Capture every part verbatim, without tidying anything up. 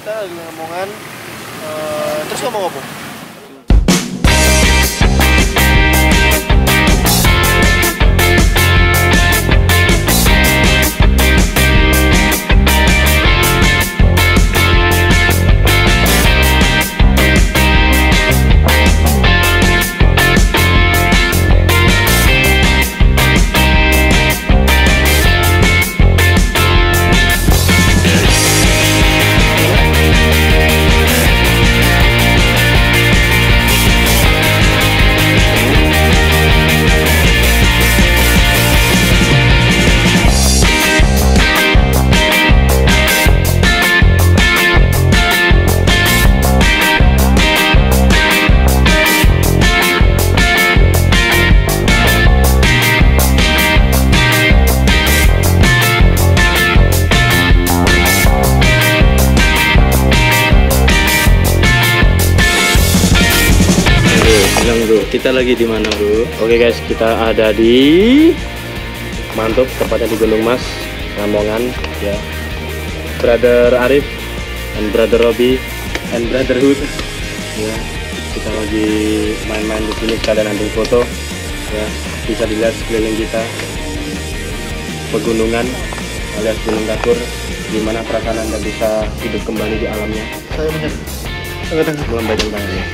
kita lagi ngomongan uh, terus ngomong apa? Bro, kita lagi di mana bro? Oke guys, kita ada di Mantap, tepatnya di Gunung Mas, Lamongan ya. Brother Arif and Brother Robi and Brotherhood ya. Kita lagi main-main di sini sekalian ambil foto ya. Bisa dilihat sekeliling kita pegunungan alias Gunung Katur, dimana perasaan Anda bisa hidup kembali di alamnya. Saya benar. Melambaikan tangannya.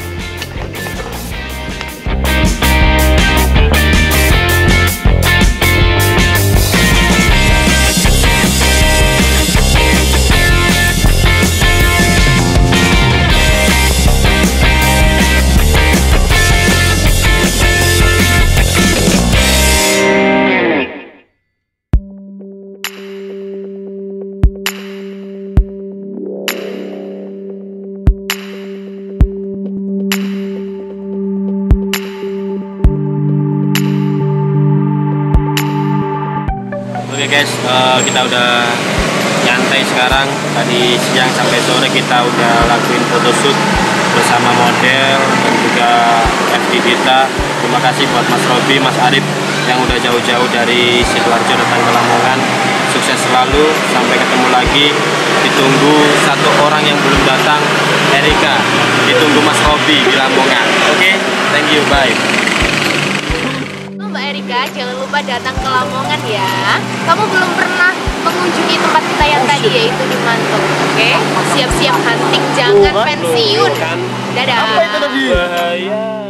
Oke guys, uh, kita udah nyantai sekarang. Tadi siang sampai sore kita udah lakuin photoshoot bersama model dan juga F D Dita. Terima kasih buat Mas Robi, Mas Arif yang udah jauh-jauh dari Sidoarjo datang ke Lamongan. Sukses selalu, sampai ketemu lagi. Ditunggu satu orang yang belum datang, Erika. Ditunggu Mas Robi di Lamongan. Oke, thank you, bye. Mbak Erika, jangan lupa datang ke Lamongan ya. Kamu belum pernah mengunjungi tempat kita yang tadi, yaitu di Mantap. Oke, siap-siap hunting, jangan pensiun. Dadah. Apa itu tadi? Bahaya.